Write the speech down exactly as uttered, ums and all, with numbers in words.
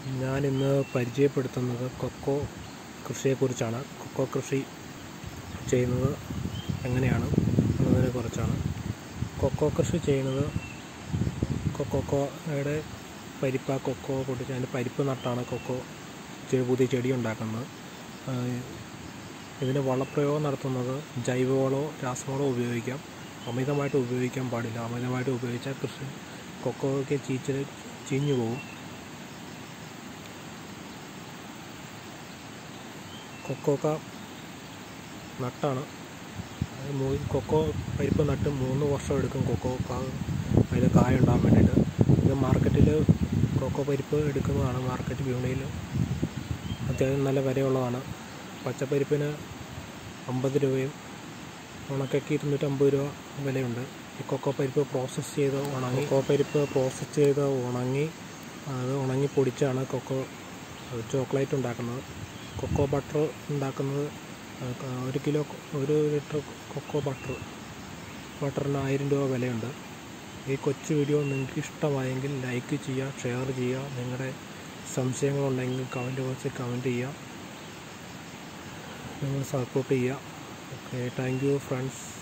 ഞാൻ ഇന്ന് പരിചയപ്പെടുത്തുന്നത് കൊക്കോ കൃഷിയെക്കുറിച്ചാണ്. കൊക്കോ കൃഷി ചെയ്യുന്നത് എങ്ങനെയാണ് എന്നതിനെക്കുറിച്ചാണ്. കൊക്കോ കൃഷി ചെയ്യുന്നത് കൊക്കോയുടെ പരിപ്പ് കൊക്കോ പൊട്ടിച്ച് അതിൻ്റെ പരിപ്പ് നട്ടാണ് കൊക്കോ പുതിയ ചെടി ഉണ്ടാക്കുന്നത്. ഇതിന് വളപ്രയോഗം നടത്തുന്നത് ജൈവവളമോ രാസവളമോ ഉപയോഗിക്കാം. അമിതമായിട്ട് ഉപയോഗിക്കാൻ പാടില്ല. അമിതമായിട്ട് ഉപയോഗിച്ചാൽ കൃഷി കൊക്കോയ്ക്ക് ചീച്ചിൽ ചീഞ്ഞു പോകും. കൊക്കോക്ക നട്ടാണ് കൊക്കോ പരിപ്പ് നട്ട് മൂന്ന് വർഷം എടുക്കും കൊക്കോ അതിൽ കായ ഉണ്ടാകാൻ വേണ്ടിയിട്ട്. ഇത് മാർക്കറ്റിൽ കൊക്കോ പരിപ്പ് എടുക്കുന്നതാണ്. മാർക്കറ്റ് വിപണിയിൽ അത്യാവശ്യം നല്ല വിലയുള്ളതാണ്. പച്ചപ്പരിപ്പിന് അമ്പത് രൂപയും ഉണക്കയ്ക്ക് ഇരുന്നൂറ്റമ്പത് രൂപ വിലയുണ്ട്. ഈ കൊക്കോ പരിപ്പ് പ്രോസസ്സ് ചെയ്ത് ഉണങ്ങി കൊക്കോ പരിപ്പ് പ്രോസസ്സ് ചെയ്ത് ഉണങ്ങി അത് ഉണങ്ങി പൊടിച്ചാണ് കൊക്കോ ചോക്ലേറ്റ് ഉണ്ടാക്കുന്നത്. കൊക്കോ ബട്ടർ ഉണ്ടാക്കുന്നത് ഒരു കിലോ ഒരു ലിറ്റർ കൊക്കോ ബട്ടർ ബട്ടറിന് ആയിരം രൂപ വിലയുണ്ട്. ഈ കൊച്ചു വീഡിയോ നിങ്ങൾക്ക് ഇഷ്ടമായെങ്കിൽ ലൈക്ക് ചെയ്യുക, ഷെയർ ചെയ്യുക. നിങ്ങളുടെ സംശയങ്ങളുണ്ടെങ്കിൽ കമൻറ്റ് ബോക്സിൽ കമൻറ്റ് ചെയ്യുക. നിങ്ങൾ സപ്പോർട്ട് ചെയ്യുക. Okay, thank you friends.